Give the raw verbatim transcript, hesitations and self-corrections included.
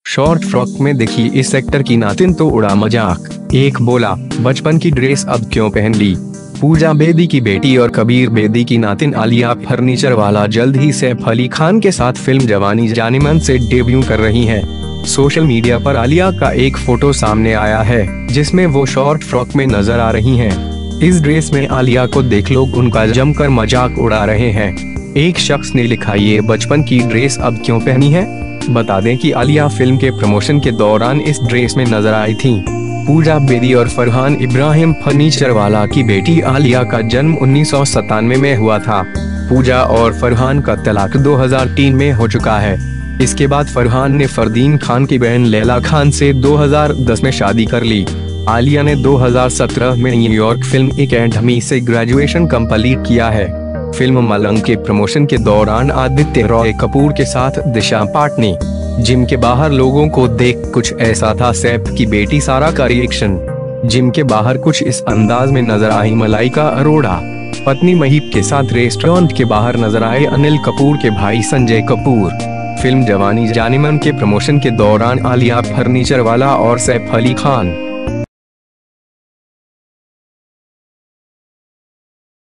Short frock में दिखी इस एक्टर की नातिन तो उड़ा मजाक। एक बोला, बचपन की ड्रेस अब क्यों पहन ली। पूजा बेदी की बेटी और कबीर बेदी की नातिन आलिया फर्नीचर वाला जल्द ही सैफ अली खान के साथ फिल्म जवानी जानेमन से डेब्यू कर रही हैं। सोशल मीडिया पर आलिया का एक फोटो सामने आया है जिसमें वो शॉर्ट फ्रॉक में नजर आ रही हैं। इस ड्रेस में आलिया को देख लोग उनका जमकर मजाक उड़ा रहे हैं। एक शख्स ने लिखा, ये बचपन की ड्रेस अब क्यों पहनी है। बता दें कि आलिया फिल्म के प्रमोशन के दौरान इस ड्रेस में नजर आई थी। पूजा बेदी और फरहान इब्राहिम फर्नीचर वाला की बेटी आलिया का जन्म उन्नीस सौ सत्तानवे में हुआ था। पूजा और फरहान का तलाक दो हज़ार तीन में हो चुका है। इसके बाद फरहान ने फरदीन खान की बहन लैला खान से दो हज़ार दस में शादी कर ली। आलिया ने दो हज़ार सत्रह में न्यूयॉर्क फिल्म एकेडमी से ग्रेजुएशन कंप्लीट किया है। फिल्म मलंग के प्रमोशन के दौरान आदित्य रॉय कपूर के साथ दिशा पाटनी जिम के बाहर लोगों को देख कुछ ऐसा था सैफ की बेटी सारा का रिएक्शन। जिम के बाहर कुछ इस अंदाज में नजर आई मलाइका अरोड़ा। पत्नी महीप के साथ रेस्टोरेंट के बाहर नजर आए अनिल कपूर के भाई संजय कपूर। फिल्म जवानी जानेमन के प्रमोशन के दौरान आलिया फर्नीचर वाला और सैफ अली खान